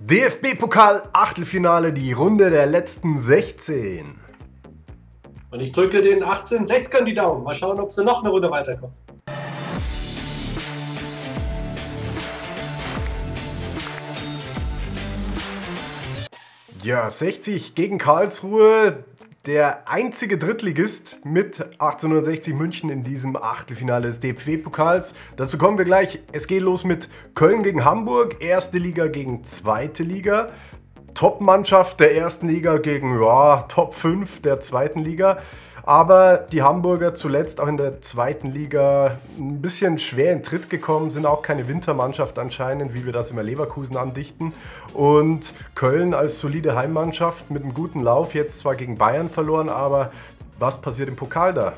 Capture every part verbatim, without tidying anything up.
D F B-Pokal-Achtelfinale, die Runde der letzten sechzehn. Und ich drücke den achtzehn-sechzigern die Daumen. Mal schauen, ob sie noch eine Runde weiterkommen. Ja, sechzig gegen Karlsruhe. Der einzige Drittligist mit achtzehnhundertsechzig München in diesem Achtelfinale des D F B-Pokals. Dazu kommen wir gleich. Es geht los mit Köln gegen Hamburg, erste Liga gegen zweite Liga. Top-Mannschaft der ersten Liga gegen ja, Top fünf der zweiten Liga. Aber die Hamburger zuletzt auch in der zweiten Liga ein bisschen schwer in Tritt gekommen, sind auch keine Wintermannschaft anscheinend, wie wir das immer Leverkusen andichten. Und Köln als solide Heimmannschaft mit einem guten Lauf, jetzt zwar gegen Bayern verloren, aber was passiert im Pokal da?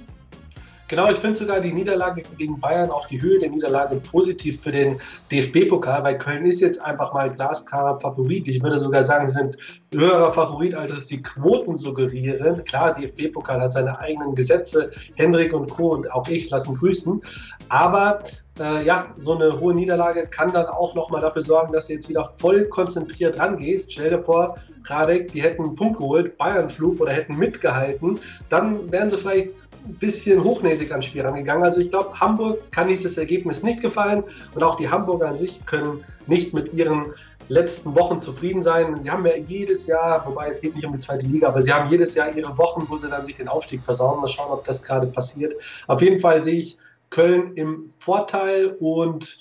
Genau, ich finde sogar die Niederlage gegen Bayern, auch die Höhe der Niederlage positiv für den D F B-Pokal, weil Köln ist jetzt einfach mal glasklarer Favorit. Ich würde sogar sagen, sie sind höherer Favorit, als es die Quoten suggerieren. Klar, D F B-Pokal hat seine eigenen Gesetze, Hendrik und Co. und auch ich lassen grüßen. Aber äh, ja, so eine hohe Niederlage kann dann auch nochmal dafür sorgen, dass du jetzt wieder voll konzentriert rangehst. Stell dir vor, Radek, die hätten einen Punkt geholt, Bayern-Flug oder hätten mitgehalten, dann wären sie vielleicht ein bisschen hochnäsig ans Spiel rangegangen. Also ich glaube, Hamburg kann dieses Ergebnis nicht gefallen und auch die Hamburger an sich können nicht mit ihren letzten Wochen zufrieden sein. Sie haben ja jedes Jahr, wobei es geht nicht um die zweite Liga, aber sie haben jedes Jahr ihre Wochen, wo sie dann sich den Aufstieg versauen. Mal schauen, ob das gerade passiert. Auf jeden Fall sehe ich Köln im Vorteil und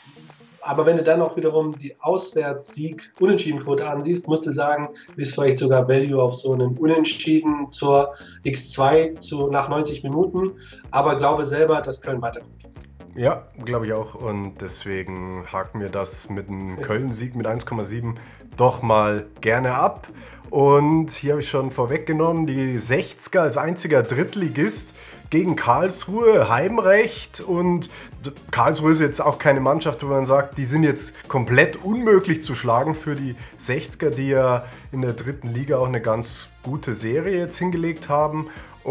aber wenn du dann auch wiederum die Auswärtssieg-Unentschieden-Quote ansiehst, musst du sagen, ist vielleicht sogar Value auf so einen Unentschieden zur X zwei zu, nach neunzig Minuten. Aber glaube selber, dass Köln weiterkommt. Ja, glaube ich auch. Und deswegen haken wir das mit einem Köln-Sieg mit eins Komma sieben doch mal gerne ab. Und hier habe ich schon vorweggenommen, die sechziger als einziger Drittligist gegen Karlsruhe, Heimrecht. Und Karlsruhe ist jetzt auch keine Mannschaft, wo man sagt, die sind jetzt komplett unmöglich zu schlagen für die sechziger, die ja in der dritten Liga auch eine ganz gute Serie jetzt hingelegt haben.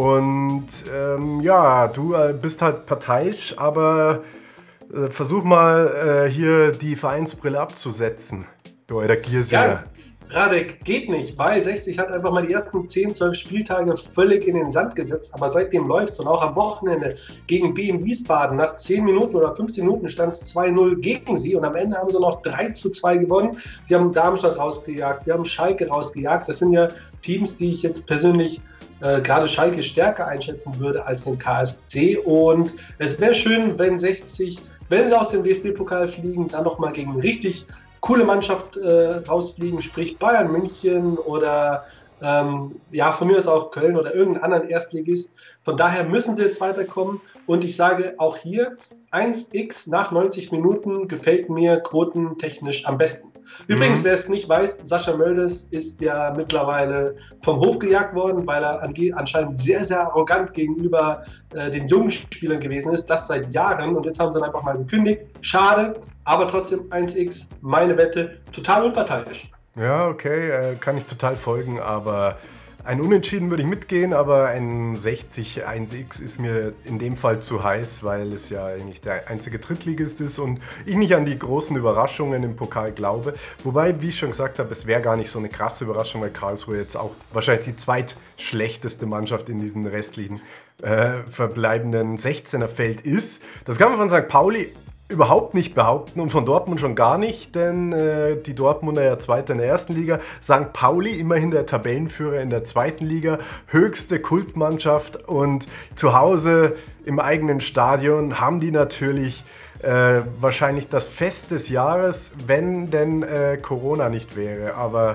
Und ähm, ja, du äh, bist halt parteiisch, aber äh, versuch mal äh, hier die Vereinsbrille abzusetzen, du alter Giersinger. Ja. Radek, geht nicht, weil sechzig hat einfach mal die ersten zehn, zwölf Spieltage völlig in den Sand gesetzt, aber seitdem läuft es und auch am Wochenende gegen B M Wiesbaden nach zehn Minuten oder fünfzehn Minuten stand es zwei null gegen sie und am Ende haben sie noch drei zu zwei gewonnen. Sie haben Darmstadt rausgejagt, sie haben Schalke rausgejagt. Das sind ja Teams, die ich jetzt persönlich äh, gerade Schalke stärker einschätzen würde als den K S C und es wäre schön, wenn sechzig, wenn sie aus dem D F B-Pokal fliegen, dann nochmal gegen richtig coole Mannschaft äh, rausfliegen, sprich Bayern München oder ähm, ja, von mir ist auch Köln oder irgendeinen anderen Erstligist. Von daher müssen sie jetzt weiterkommen und ich sage auch hier, eins x nach neunzig Minuten gefällt mir quotentechnisch am besten. Übrigens, mhm. wer es nicht weiß, Sascha Mölders ist ja mittlerweile vom Hof gejagt worden, weil er anscheinend sehr, sehr arrogant gegenüber äh, den jungen Spielern gewesen ist, das seit Jahren und jetzt haben sie ihn einfach mal gekündigt. Schade, aber trotzdem eins x, meine Wette, total unparteiisch. Ja, okay, äh, kann ich total folgen, aber ein Unentschieden würde ich mitgehen, aber ein sechzig eins x ist mir in dem Fall zu heiß, weil es ja eigentlich der einzige Drittligist ist und ich nicht an die großen Überraschungen im Pokal glaube. Wobei, wie ich schon gesagt habe, es wäre gar nicht so eine krasse Überraschung, weil Karlsruhe jetzt auch wahrscheinlich die zweitschlechteste Mannschaft in diesen restlichen äh, verbleibenden sechzehner Feld ist. Das kann man von Sankt Pauli überhaupt nicht behaupten und von Dortmund schon gar nicht, denn äh, die Dortmunder ja Zweiter in der ersten Liga, Sankt Pauli immerhin der Tabellenführer in der zweiten Liga, höchste Kultmannschaft und zu Hause im eigenen Stadion haben die natürlich äh, wahrscheinlich das Fest des Jahres, wenn denn äh, Corona nicht wäre, aber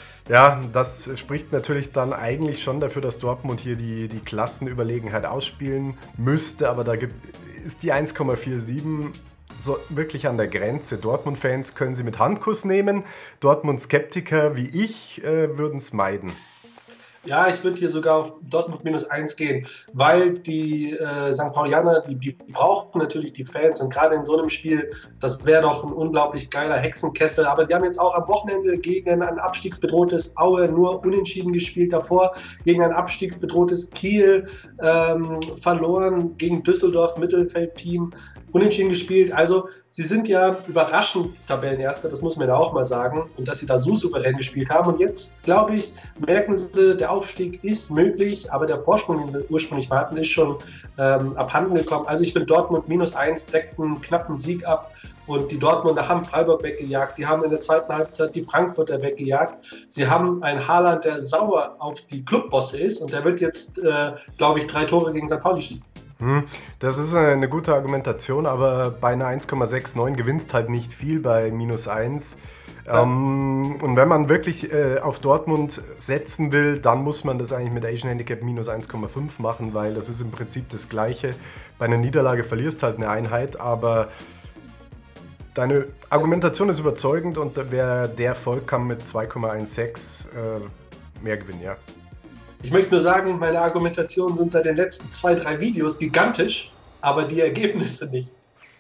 ja, das spricht natürlich dann eigentlich schon dafür, dass Dortmund hier die, die Klassenüberlegenheit ausspielen müsste, aber da gibt, ist die eins Komma siebenundvierzig so wirklich an der Grenze. Dortmund-Fans können sie mit Handkuss nehmen. Dortmund-Skeptiker wie ich äh, würden es meiden. Ja, ich würde hier sogar auf Dortmund minus eins gehen, weil die äh, Sankt Paulianer, die, die brauchen natürlich die Fans und gerade in so einem Spiel, das wäre doch ein unglaublich geiler Hexenkessel, aber sie haben jetzt auch am Wochenende gegen ein abstiegsbedrohtes Aue nur unentschieden gespielt, davor gegen ein abstiegsbedrohtes Kiel ähm, verloren, gegen Düsseldorf Mittelfeldteam. unentschieden gespielt. Also sie sind ja überraschend Tabellenerster, das muss man ja auch mal sagen. Und dass sie da so souverän gespielt haben. Und jetzt, glaube ich, merken sie, der Aufstieg ist möglich, aber der Vorsprung, den sie ursprünglich hatten, ist schon ähm, abhanden gekommen. Also ich finde, Dortmund minus eins deckt einen knappen Sieg ab. Und die Dortmunder haben Freiburg weggejagt, die haben in der zweiten Halbzeit die Frankfurter weggejagt. Sie haben einen Haaland, der sauer auf die Clubbosse ist und der wird jetzt, äh, glaube ich, drei Tore gegen Sankt Pauli schießen. Hm, das ist eine gute Argumentation, aber bei einer eins Komma neunundsechzig gewinnst halt nicht viel bei minus eins. Ja. Ähm, und wenn man wirklich äh, auf Dortmund setzen will, dann muss man das eigentlich mit Asian Handicap minus eins Komma fünf machen, weil das ist im Prinzip das Gleiche. Bei einer Niederlage verlierst halt eine Einheit, aber deine Argumentation ist überzeugend und wer der Erfolg kann mit zwei Komma sechzehn äh, mehr gewinnen, ja. Ich möchte nur sagen, meine Argumentationen sind seit den letzten zwei, drei Videos gigantisch, aber die Ergebnisse nicht.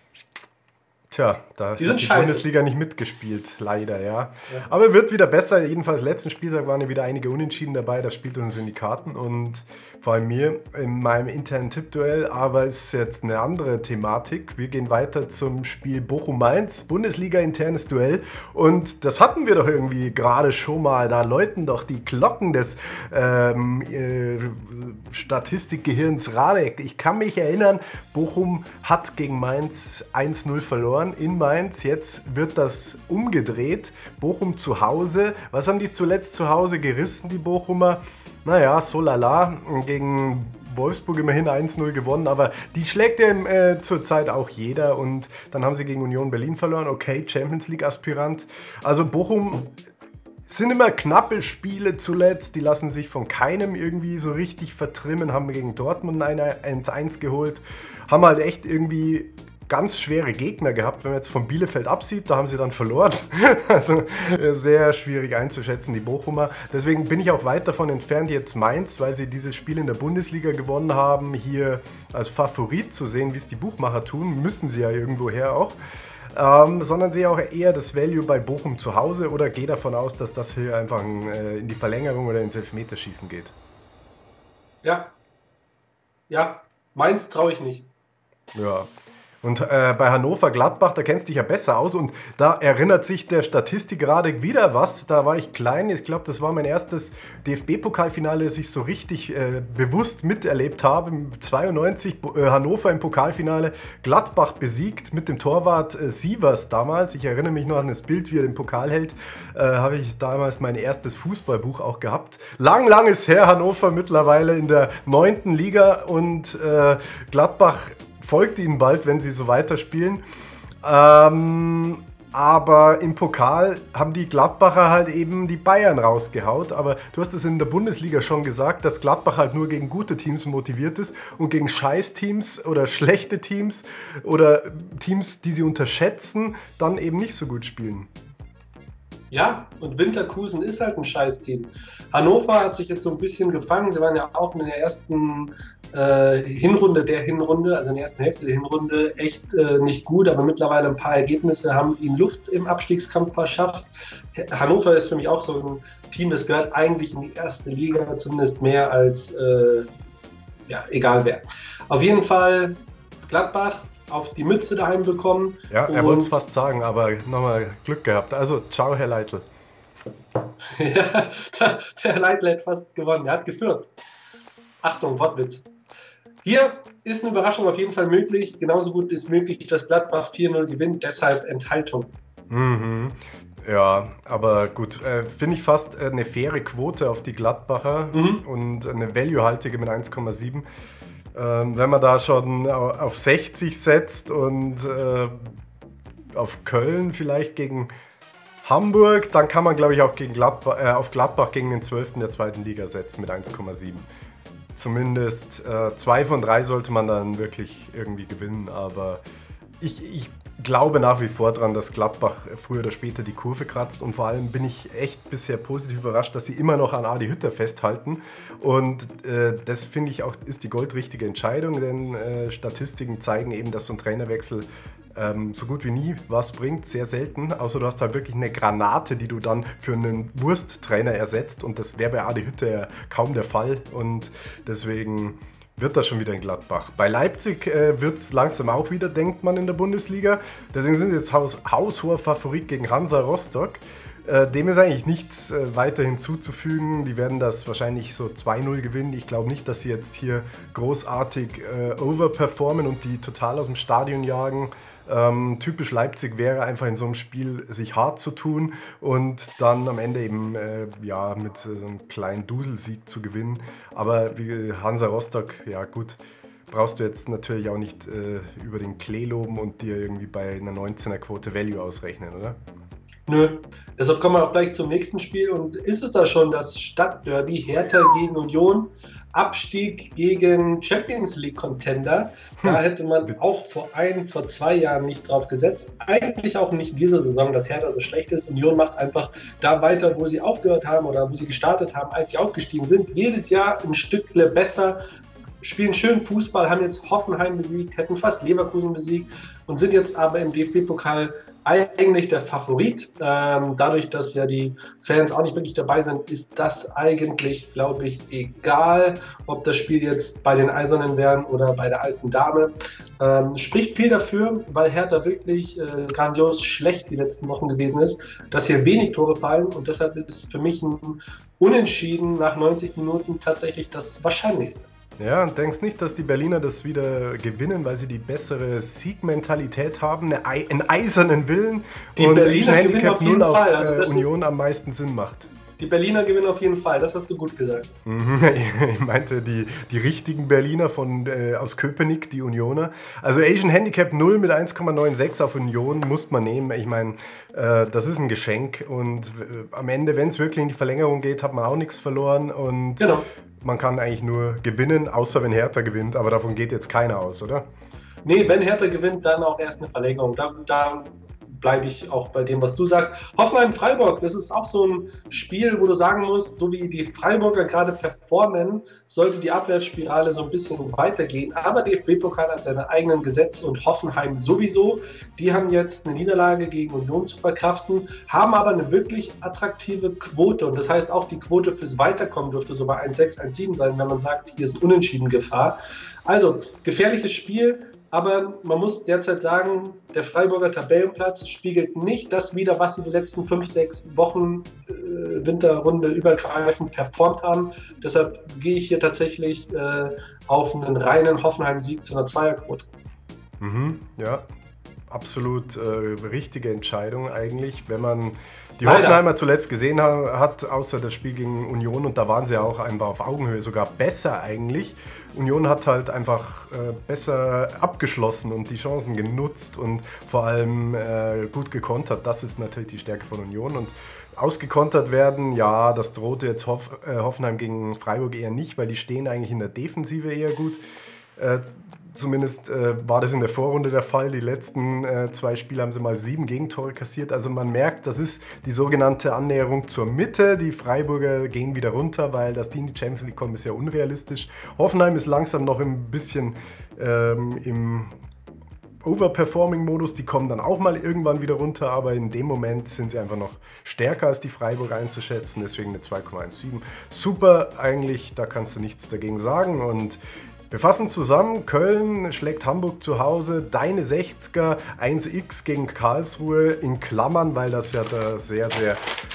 Tja, da die hat die scheiße. Bundesliga nicht mitgespielt, leider, ja. ja. Aber wird wieder besser. Jedenfalls letzten Spieltag waren ja wieder einige Unentschieden dabei. Das spielt uns in die Karten und vor allem mir in meinem internen Tippduell. Aber es ist jetzt eine andere Thematik. Wir gehen weiter zum Spiel Bochum-Mainz, Bundesliga-internes Duell. Und das hatten wir doch irgendwie gerade schon mal. Da läuten doch die Glocken des ähm, äh, Statistikgehirns Radek. Ich kann mich erinnern, Bochum hat gegen Mainz eins null verloren in Mainz. Jetzt wird das umgedreht. Bochum zu Hause. Was haben die zuletzt zu Hause gerissen, die Bochumer? Naja, so lala. Gegen Wolfsburg immerhin eins null gewonnen, aber die schlägt ja äh, zurzeit auch jeder. Und dann haben sie gegen Union Berlin verloren. Okay, Champions League-Aspirant. Also Bochum sind immer knappe Spiele zuletzt. Die lassen sich von keinem irgendwie so richtig vertrimmen. Haben gegen Dortmund eins eins geholt. Haben halt echt irgendwie ganz schwere Gegner gehabt. Wenn man jetzt von Bielefeld absieht, da haben sie dann verloren. Also sehr schwierig einzuschätzen, die Bochumer. Deswegen bin ich auch weit davon entfernt, jetzt Mainz, weil sie dieses Spiel in der Bundesliga gewonnen haben, hier als Favorit zu sehen, wie es die Buchmacher tun. Müssen sie ja irgendwoher auch. Ähm, sondern sehe auch eher das Value bei Bochum zu Hause oder gehe davon aus, dass das hier einfach äh, in die Verlängerung oder ins Elfmeterschießen geht. Ja. Ja, Mainz traue ich nicht. Ja. Und äh, bei Hannover Gladbach, da kennst du dich ja besser aus und da erinnert sich der Statistik gerade wieder was. Da war ich klein, ich glaube, das war mein erstes D F B-Pokalfinale, das ich so richtig äh, bewusst miterlebt habe. zweiundneunzig äh, Hannover im Pokalfinale, Gladbach besiegt mit dem Torwart äh, Sievers damals. Ich erinnere mich noch an das Bild, wie er den Pokal hält. Äh, habe ich damals mein erstes Fußballbuch auch gehabt. Lang, lang ist her, Hannover mittlerweile in der neunten Liga und äh, Gladbach folgt ihnen bald, wenn sie so weiterspielen. Ähm, aber im Pokal haben die Gladbacher halt eben die Bayern rausgehaut. Aber du hast es in der Bundesliga schon gesagt, dass Gladbach halt nur gegen gute Teams motiviert ist und gegen Scheiß-Teams oder schlechte Teams oder Teams, die sie unterschätzen, dann eben nicht so gut spielen. Ja, und Winterkusen ist halt ein Scheiß-Team. Hannover hat sich jetzt so ein bisschen gefangen. Sie waren ja auch in der ersten äh, Hinrunde der Hinrunde, also in der ersten Hälfte der Hinrunde, echt äh, nicht gut, aber mittlerweile ein paar Ergebnisse haben ihnen Luft im Abstiegskampf verschafft. Hannover ist für mich auch so ein Team, das gehört eigentlich in die erste Liga, zumindest mehr als, äh, ja, egal wer. Auf jeden Fall Gladbach auf die Mütze daheim bekommen. Ja, er wollte es fast sagen, aber nochmal Glück gehabt. Also, ciao, Herr Leitl. Ja, der, der Leitl hat fast gewonnen. Er hat geführt. Achtung, Wortwitz. Hier ist eine Überraschung auf jeden Fall möglich. Genauso gut ist möglich, dass Gladbach vier null gewinnt. Deshalb Enthaltung. Mhm. Ja, aber gut, äh, finde ich fast eine faire Quote auf die Gladbacher mhm. und eine value-haltige mit eins Komma sieben. Ähm, wenn man da schon auf sechzig setzt und äh, auf Köln vielleicht gegen Hamburg, dann kann man, glaube ich, auch gegen Gladbach, äh, auf Gladbach gegen den zwölften der zweiten Liga setzen mit eins Komma sieben. Zumindest äh, zwei von drei sollte man dann wirklich irgendwie gewinnen, aber ich, ich glaube nach wie vor daran, dass Gladbach früher oder später die Kurve kratzt und vor allem bin ich echt bisher positiv überrascht, dass sie immer noch an Adi Hütter festhalten und äh, das finde ich auch ist die goldrichtige Entscheidung, denn äh, Statistiken zeigen eben, dass so ein Trainerwechsel ähm, so gut wie nie was bringt, sehr selten, außer du hast halt wirklich eine Granate, die du dann für einen Wursttrainer ersetzt und das wäre bei Adi Hütter ja kaum der Fall und deswegen wird das schon wieder in Gladbach. Bei Leipzig äh, wird es langsam auch wieder, denkt man, in der Bundesliga. Deswegen sind sie jetzt Haus, haushoher Favorit gegen Hansa Rostock. Äh, dem ist eigentlich nichts äh, weiter hinzuzufügen. Die werden das wahrscheinlich so zwei null gewinnen. Ich glaube nicht, dass sie jetzt hier großartig äh, overperformen und die total aus dem Stadion jagen. Ähm, typisch Leipzig wäre einfach in so einem Spiel sich hart zu tun und dann am Ende eben äh, ja, mit so einem kleinen Duselsieg zu gewinnen. Aber wie Hansa Rostock, ja gut, brauchst du jetzt natürlich auch nicht äh, über den Klee loben und dir irgendwie bei einer neunzehner Quote Value ausrechnen, oder? Nö, deshalb kommen wir auch gleich zum nächsten Spiel. Und ist es da schon das Stadtderby Hertha gegen Union? Abstieg gegen Champions League Contender. Da hätte man Witz. auch vor ein, vor zwei Jahren nicht drauf gesetzt. Eigentlich auch nicht in dieser Saison, dass Hertha so schlecht ist. Union macht einfach da weiter, wo sie aufgehört haben oder wo sie gestartet haben, als sie aufgestiegen sind. Jedes Jahr ein Stückle besser, spielen schön Fußball, haben jetzt Hoffenheim besiegt, hätten fast Leverkusen besiegt und sind jetzt aber im D F B-Pokal eigentlich der Favorit. Ähm, dadurch, dass ja die Fans auch nicht wirklich dabei sind, ist das eigentlich, glaube ich, egal, ob das Spiel jetzt bei den Eisernen wären oder bei der alten Dame. Ähm, spricht viel dafür, weil Hertha wirklich äh, grandios schlecht die letzten Wochen gewesen ist, dass hier wenig Tore fallen und deshalb ist für mich ein Unentschieden nach neunzig Minuten tatsächlich das Wahrscheinlichste. Ja, und denkst nicht, dass die Berliner das wieder gewinnen, weil sie die bessere Siegmentalität haben, eine, einen eisernen Willen die und Berliner ein Handicap null auf Fall. Also äh, Union am meisten Sinn macht? Die Berliner gewinnen auf jeden Fall, das hast du gut gesagt. Ich meinte die, die richtigen Berliner von, äh, aus Köpenick, die Unioner. Also Asian Handicap null mit eins Komma sechsundneunzig auf Union muss man nehmen. Ich meine, äh, das ist ein Geschenk und äh, am Ende, wenn es wirklich in die Verlängerung geht, hat man auch nichts verloren und genau. Man kann eigentlich nur gewinnen, außer wenn Hertha gewinnt, aber davon geht jetzt keiner aus, oder? Nee, wenn Hertha gewinnt, dann auch erst eine Verlängerung. Da, da bleibe ich auch bei dem, was du sagst. Hoffenheim-Freiburg, das ist auch so ein Spiel, wo du sagen musst, so wie die Freiburger gerade performen, sollte die Abwärtsspirale so ein bisschen weitergehen. Aber D F B-Pokal hat seine eigenen Gesetze und Hoffenheim sowieso. Die haben jetzt eine Niederlage gegen Union zu verkraften, haben aber eine wirklich attraktive Quote. Und das heißt, auch die Quote fürs Weiterkommen dürfte so bei eins Komma sechs, eins Komma sieben sein, wenn man sagt, hier ist Unentschieden Gefahr. Also, gefährliches Spiel. Aber man muss derzeit sagen, der Freiburger Tabellenplatz spiegelt nicht das wider, was sie die letzten fünf, sechs Wochen äh, Winterrunde übergreifend performt haben. Deshalb gehe ich hier tatsächlich äh, auf einen reinen Hoffenheim-Sieg zu einer Zweierquote. Mhm, ja, absolut äh, richtige Entscheidung eigentlich, wenn man die Leider. Hoffenheimer zuletzt gesehen hat, außer das Spiel gegen Union, und da waren sie ja auch einfach auf Augenhöhe, sogar besser eigentlich. Union hat halt einfach äh, besser abgeschlossen und die Chancen genutzt und vor allem äh, gut gekontert. Das ist natürlich die Stärke von Union und ausgekontert werden, ja, das drohte jetzt Hoff, äh, Hoffenheim gegen Freiburg eher nicht, weil die stehen eigentlich in der Defensive eher gut. Äh, Zumindest äh, war das in der Vorrunde der Fall. Die letzten äh, zwei Spiele haben sie mal sieben Gegentore kassiert. Also man merkt, das ist die sogenannte Annäherung zur Mitte. Die Freiburger gehen wieder runter, weil dass die in die Champions League kommen, ist ja unrealistisch. Hoffenheim ist langsam noch ein bisschen ähm, im Overperforming-Modus. Die kommen dann auch mal irgendwann wieder runter, aber in dem Moment sind sie einfach noch stärker als die Freiburger einzuschätzen. Deswegen eine zwei Komma siebzehn. Super eigentlich, da kannst du nichts dagegen sagen. Und wir fassen zusammen, Köln schlägt Hamburg zu Hause, deine sechziger, eins X gegen Karlsruhe in Klammern, weil das ja da sehr, sehr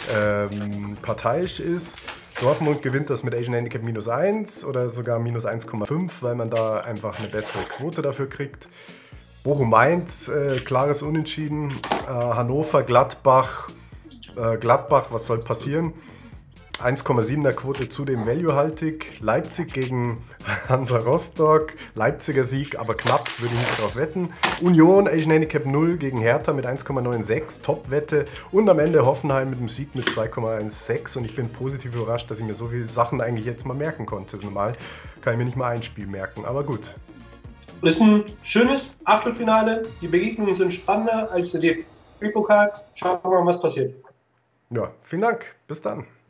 ähm, parteiisch ist. Dortmund gewinnt das mit Asian Handicap minus eins oder sogar minus eins Komma fünf, weil man da einfach eine bessere Quote dafür kriegt. Bochum-Mainz, äh, klares Unentschieden. Äh, Hannover, Gladbach, äh, Gladbach, was soll passieren? eins Komma siebener Quote zudem valuehaltig. Leipzig gegen Hansa Rostock. Leipziger Sieg, aber knapp, würde ich nicht darauf wetten. Union, Asian Handicap null gegen Hertha mit eins Komma sechsundneunzig. Top-Wette. Und am Ende Hoffenheim mit dem Sieg mit zwei Komma sechzehn. Und ich bin positiv überrascht, dass ich mir so viele Sachen eigentlich jetzt mal merken konnte. Normal kann ich mir nicht mal ein Spiel merken, aber gut. Ist ein schönes Achtelfinale. Die Begegnungen sind spannender als der D F B-Pokal. Schauen wir mal, was passiert. Ja, vielen Dank. Bis dann.